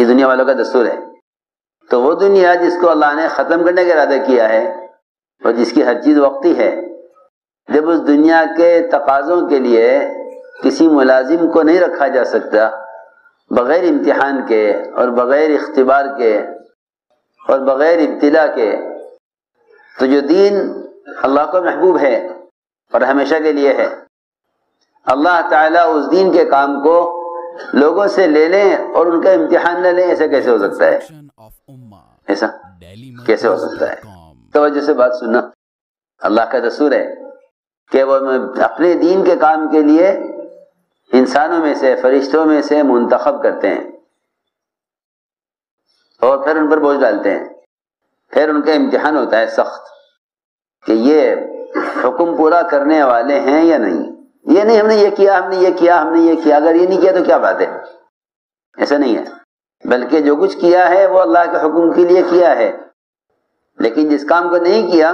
دنیا والوں کا دستور ہے. تو وہ دنیا جس کو اللہ نے ختم کرنے کا ارادہ کیا ہے اور جس کی ہر چیز وقتی ہے، جب اس دنیا کے تقاضوں کے لیے کسی ملازم کو نہیں رکھا جا سکتا بغیر امتحان کے اور بغیر اختبار کے اور بغیر ابتلا کے، تو جو دین اللہ کو محبوب ہے اور ہمیشہ کے لیے ہے، اللہ تعالیٰ اس دین کے کام کو لوگوں سے لے لیں اور ان کا امتحان نہ لیں، ایسا کیسے ہو سکتا ہے؟ ایسا کیسے ہو سکتا ہے؟ توجہ سے بات سننا. اللہ کا دستور ہے کہ وہ اپنے دین کے کام کے لیے انسانوں میں سے، فرشتوں میں سے منتخب کرتے ہیں اور پھر ان پر بوجھ ڈالتے ہیں. پھر ان کا امتحان ہوتا ہے سخت کہ یہ حکم پورا کرنے والے ہیں یا نہیں. یہ نہیں ہم نے یہ کیا، ہم نے یہ کیا، ہم نے یہ کیا، اگر یہ نہیں کیا تو کیا بات ہے؟ ایسا نہیں ہے، بلکہ جو کچھ کیا ہے وہ اللہ کے حکم کے لیے کیا ہے. لیکن جس کام کو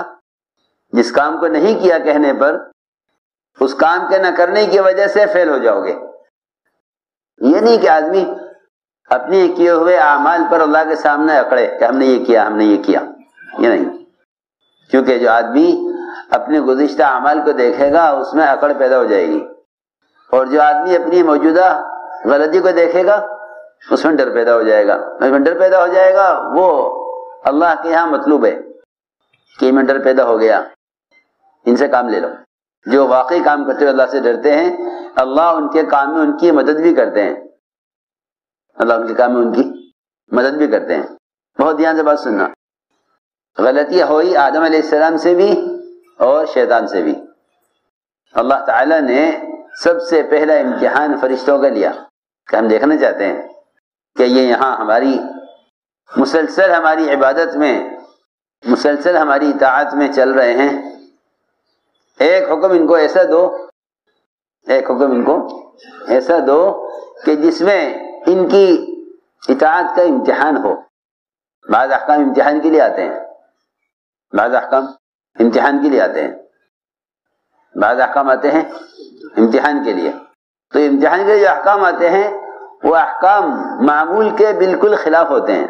نہیں کیا کہنے پر اس کام کے نہ کرنے کی وجہ سے فیل ہو جاؤ گے. یہ نہیں کہ آدمی اپنے کیے ہوئے اعمال پر اللہ کے سامنے اکڑے کہ ہم نے یہ کیا، ہم نے یہ کیا. یہ نہیں، کیونکہ جو آدمی اپنے گزشتہ اعمال کو دیکھے گا اس میں اکڑ پیدا ہو جائے گی، اور جو آدمی اپنی موجودہ غلطی کو دیکھے گا اس میں ڈر پیدا ہو جائے گا. اس میں ڈر پیدا ہو جائے گا، وہ اللہ کے یہاں مطلوب ہے کہ میں ڈر پیدا ہو گیا، ان سے کام لے لو. جو واقعی کام کرتے ہوئے اللہ سے ڈرتے ہیں، اللہ ان کے کام میں ان کی مدد بھی کرتے ہیں. اللہ ان کے کام میں ان کی مدد بھی کرتے ہیں. بہت دھیان سے بات سننا. غلطیاں ہوئی آدم علیہ السلام سے بھی اور شیطان سے بھی. اللہ تعالیٰ نے سب سے پہلا امتحان فرشتوں کا لیا کہ ہم دیکھنا چاہتے ہیں کہ یہ یہاں ہماری مسلسل ہماری عبادت میں، مسلسل ہماری اطاعت میں چل رہے ہیں. ایک حکم ان کو ایسا دو، ایک حکم ان کو ایسا دو کہ جس میں ان کی اطاعت کا امتحان ہو. بعض احکام امتحان کے لیے آتے ہیں، بعض احکام امتحان کے لیے آتے ہیں، بعض احکام آتے ہیں امتحان کے لیے. تو امتحان کے لیے جو احکام آتے ہیں وہ احکام معمول کے بالکل خلاف ہوتے ہیں.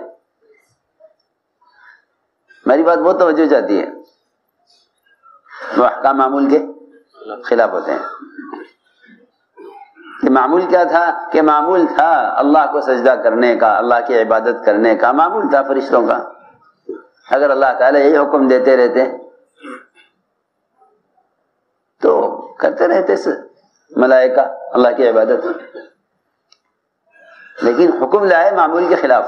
میری بات بہت توجہ چاہتی ہے. وہ احکام معمول کے خلاف ہوتے ہیں. کہ معمول کیا تھا؟ کہ معمول تھا اللہ کو سجدہ کرنے کا، اللہ کی عبادت کرنے کا معمول تھا فرشتوں کا. اگر اللہ تعالیٰ یہی حکم دیتے رہتے تو کرتے رہتے ملائکہ اللہ کی عبادت. لیکن حکم لائے معمول کے خلاف،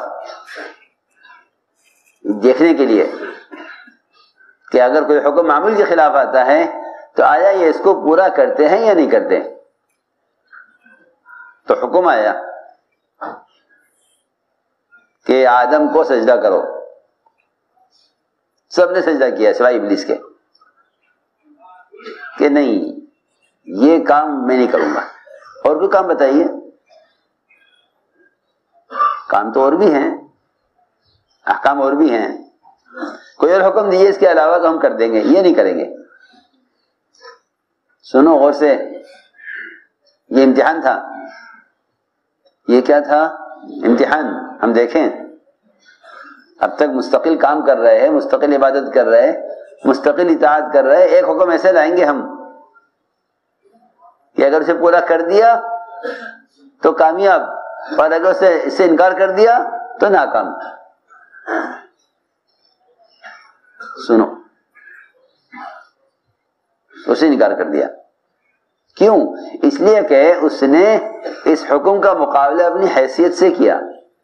دیکھنے کے لیے کہ اگر کوئی حکم معمول کے خلاف آتا ہے تو آیا یہ اس کو پورا کرتے ہیں یا نہیں کرتے. تو حکم آیا کہ آدم کو سجدہ کرو، سب نے سجدہ کیا سوائے ابلیس کے کہ نہیں یہ کام میں نہیں کروں گا. اور کوئی کام بتائیے، کام تو اور بھی ہیں، احکام اور بھی ہیں، کوئی اور حکم دیجیے اس کے علاوہ تو ہم کر دیں گے، یہ نہیں کریں گے. سنو غور سے، یہ امتحان تھا. یہ کیا تھا؟ امتحان. ہم دیکھیں اب تک مستقل کام کر رہے ہیں، مستقل عبادت کر رہے ہیں، مستقل اطاعت کر رہے ہیں. ایک حکم ایسے لائیں گے ہم کہ اگر اسے پورا کر دیا تو کامیاب، اور اگر اسے انکار کر دیا تو ناکام. سنو، اسے انکار کر دیا. کیوں؟ اس لیے کہ اس نے اس حکم کا مقابلہ اپنی حیثیت سے کیا.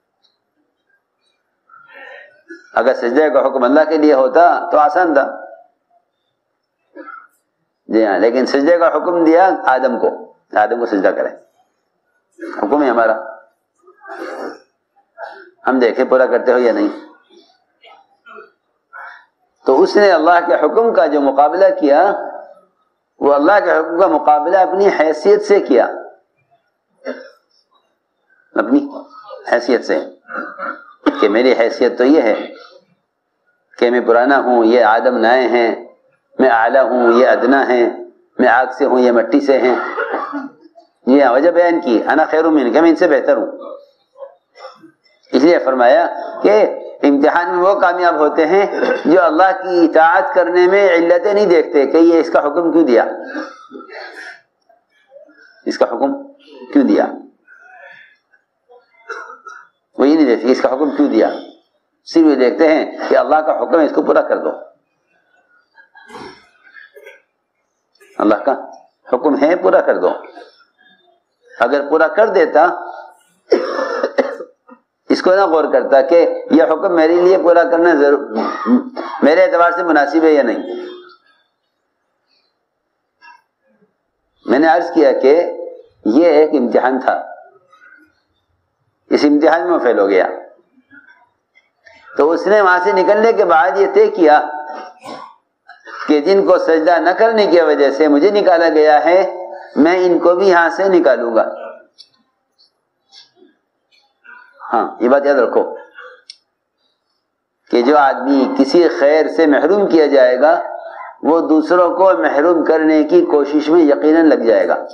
اگر سجدے کا حکم اللہ کے لیے ہوتا تو آسان تھا، جی ہاں، لیکن سجدے کا حکم دیا آدم کو سجدہ کریں. حکم ہے ہمارا، ہم دیکھیں پورا کرتے ہو یا نہیں. تو اس نے اللہ کے حکم کا جو مقابلہ کیا وہ اللہ کے حکم کا مقابلہ اپنی حیثیت سے کیا، اپنی حیثیت سے، کہ میری حیثیت تو یہ ہے کہ میں پرانا ہوں، یہ آدم نئے ہیں، میں اعلیٰ ہوں، یہ ادنا ہیں، میں آگ سے ہوں، یہ مٹی سے ہیں. یہ وجہ بیان کی، انا خیر من، کہ میں ان سے بہتر ہوں. اس لیے فرمایا کہ امتحان میں وہ کامیاب ہوتے ہیں جو اللہ کی اطاعت کرنے میں علتیں نہیں دیکھتے کہ یہ اس کا حکم کیوں دیا، اس کا حکم کیوں دیا، وہ یہ نہیں دیکھتے اس کا حکم کیوں دیا، صرف یہ دیکھتے ہیں کہ اللہ کا حکم ہے اس کو پورا کر دو، اللہ کا حکم ہے پورا کر دو۔ اگر پورا کر دیتا، اس کو نہ غور کرتا کہ یہ حکم میرے لیے پورا کرنا میرے اعتبار سے مناسب ہے یا نہیں۔ میں نے عرض کیا کہ یہ ایک امتحان تھا، اس امتحان میں وہ فیل ہو گیا، تو اس نے وہاں سے نکلنے کے بعد یہ طے کیا کہ جن کو سجدہ نہ کرنے کی وجہ سے مجھے نکالا گیا ہے، میں ان کو بھی یہاں سے نکالوں گا۔ ہاں یہ بات یاد رکھو کہ جو آدمی کسی خیر سے محروم کیا جائے گا وہ دوسروں کو محروم کرنے کی کوشش میں یقیناً لگ جائے گا،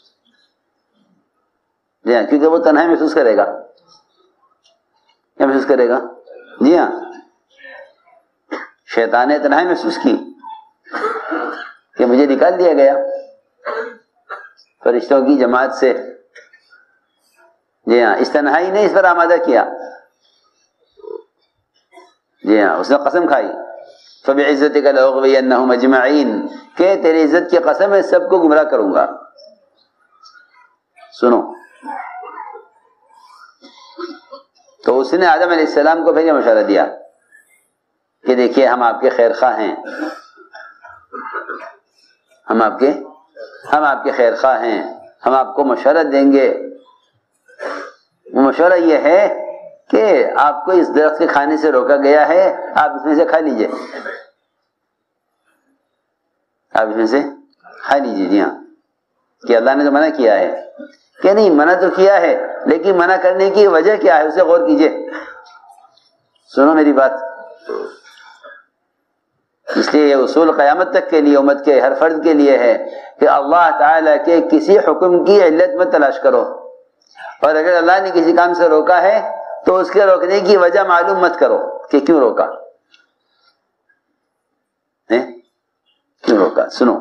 جی ہاں، کیونکہ وہ تنہائی محسوس کرے گا۔ کیا محسوس کرے گا؟ جی ہاں، شیطان نے تنہائی محسوس کی کہ مجھے نکال دیا گیا فرشتوں کی جماعت سے، جی ہاں، اس تنہائی نے اس پر آمادہ کیا، جی ہاں، اس نے قسم کھائی فَبِعِزَّتِكَ لَأُغْوِيَنَّهُمْ أَجْمَعِينَ کہ تیری عزت کی قسم ہے سب کو گمراہ کروں گا۔ سنو، تو اس نے آدم علیہ السلام کو پھر یہ مشورہ دیا کہ دیکھیے ہم آپ کے خیر خواہ ہیں، ہم آپ کے خیر خواہ ہیں، ہم آپ کو مشورہ دیں گے۔ وہ مشورہ یہ ہے کہ آپ کو اس درخت کے کھانے سے روکا گیا ہے، آپ اس میں سے کھا لیجئے، آپ اس میں سے کھا لیجئے۔ جی ہاں، کہ اللہ نے تو منع کیا ہے، کہ نہیں منع تو کیا ہے لیکن منع کرنے کی وجہ کیا ہے اسے غور کیجئے۔ سنو میری بات، اس لیے یہ اصول قیامت تک کے لیے امت کے ہر فرد کے لیے ہے کہ اللہ تعالیٰ کے کسی حکم کی علت مت تلاش کرو، اور اگر اللہ نے کسی کام سے روکا ہے تو اس کے روکنے کی وجہ معلوم مت کرو کہ کیوں روکا، کیوں روکا۔ سنو،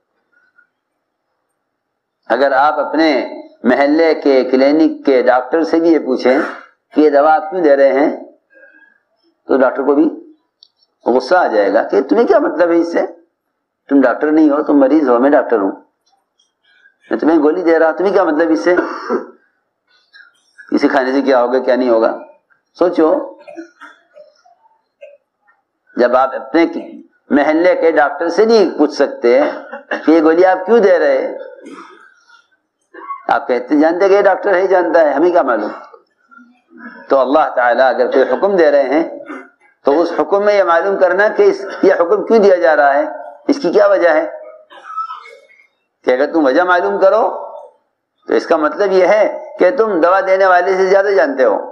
اگر آپ اپنے محلے کے کلینک کے ڈاکٹر سے بھی یہ پوچھیں کہ یہ دوا آپ کیوں دے رہے ہیں تو ڈاکٹر کو بھی غصہ آ جائے گا کہ تمہیں کیا مطلب ہے اس سے، تم ڈاکٹر نہیں ہو، تم مریض ہو، میں ڈاکٹر ہوں، میں تمہیں گولی دے رہا ہوں، تمہیں کیا مطلب اس سے، اسے کھانے سے کیا ہوگا کیا نہیں ہوگا۔ سوچو، جب آپ اپنے محلے کے ڈاکٹر سے نہیں پوچھ سکتے کہ یہ گولی آپ کیوں دے رہے، آپ کہتے جانتے کہ یہ ڈاکٹر ہے جانتا ہے، ہمیں کیا معلوم، تو اللہ تعالیٰ اگر کوئی حکم دے رہے ہیں تو اس حکم میں یہ معلوم کرنا کہ یہ حکم کیوں دیا جا رہا ہے، اس کی کیا وجہ ہے، کہ اگر تم وجہ معلوم کرو تو اس کا مطلب یہ ہے کہ تم دوا دینے والے سے زیادہ جانتے ہو۔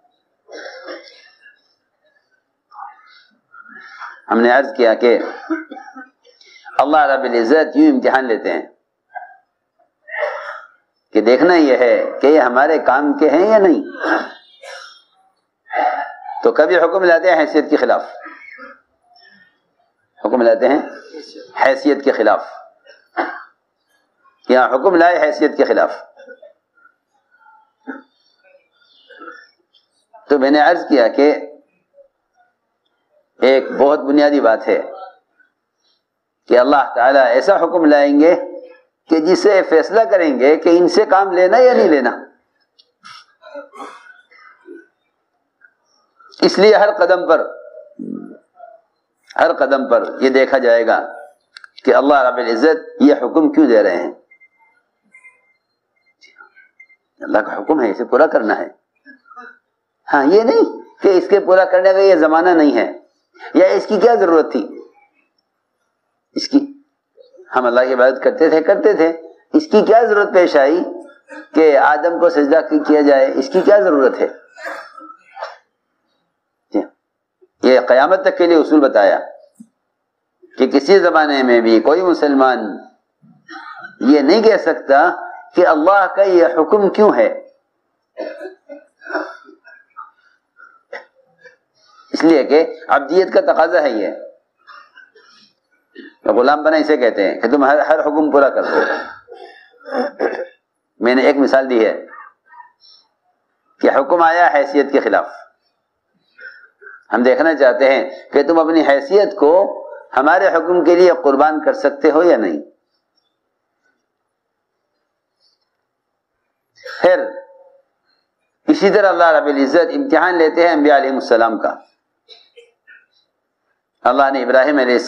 ہم نے عرض کیا کہ اللہ رب العزت یوں امتحان لیتے ہیں کہ دیکھنا یہ ہے کہ یہ ہمارے کام کے ہیں یا نہیں، تو کبھی حکم لاتے ہیں حیثیت کے خلاف، حکم لاتے ہیں حیثیت کے خلاف، یہاں حکم لائے حیثیت کے خلاف۔ تو میں نے عرض کیا کہ ایک بہت بنیادی بات ہے کہ اللہ تعالیٰ ایسا حکم لائیں گے کہ جس سے فیصلہ کریں گے کہ ان سے کام لینا یا نہیں لینا۔ اس لیے ہر قدم پر یہ دیکھا جائے گا کہ اللہ رب العزت یہ حکم کیوں دے رہے ہیں۔ اللہ کا حکم ہے، اسے پورا کرنا ہے، ہاں یہ نہیں کہ اس کے پورا کرنے کا یہ زمانہ نہیں ہے یا اس کی کیا ضرورت تھی، اس کی ہم اللہ کی عبادت کرتے تھے، اس کی کیا ضرورت پیش آئی کہ آدم کو سجدہ کیا جائے، اس کی کیا ضرورت ہے۔ یہ قیامت تک کے لیے اصول بتایا کہ کسی زمانے میں بھی کوئی مسلمان یہ نہیں کہہ سکتا کہ اللہ کا یہ حکم کیوں ہے، اس لیے کہ عبدیت کا تقاضا ہے یہ. غلام بنا اسے کہتے ہیں کہ تم ہر حکم پورا کر دو. میں نے ایک مثال دی ہے کہ حکم آیا حیثیت کے خلاف، ہم دیکھنا چاہتے ہیں کہ تم اپنی حیثیت کو ہمارے حکم کے لیے قربان کر سکتے ہو یا نہیں. پھر اسی طرح اللہ رب العزت امتحان لیتے ہیں انبیاء علیہ السلام کا. اللہ نے ابراہیم علیہ